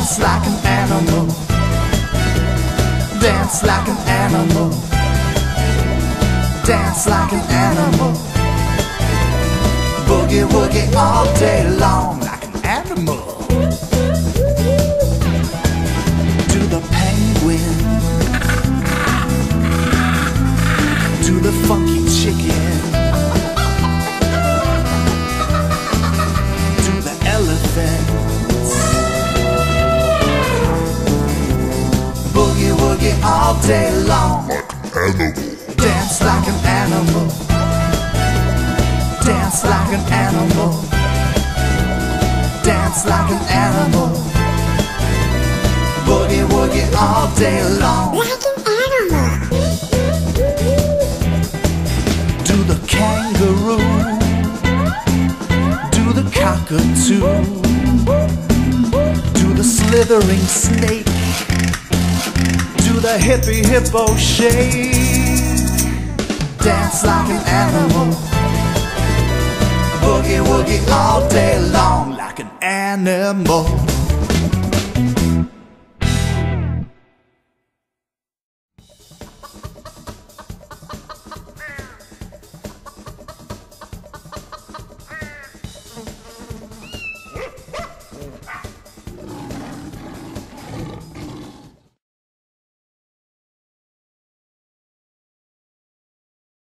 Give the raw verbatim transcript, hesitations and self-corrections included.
Dance like an animal. Dance like an animal. Dance like an animal. Boogie woogie all day long like an animal. To the penguin, to the funky chicken, to the elephants. Boogie woogie all day long like an animal. Dance like an animal. Dance like an animal. Dance like an animal. Boogie woogie all day long like an animal. Do the kangaroo, do the cockatoo, do the slithering snake, do the hippie hippo shake. Dance like an animal. Boogie woogie all day long like an animal.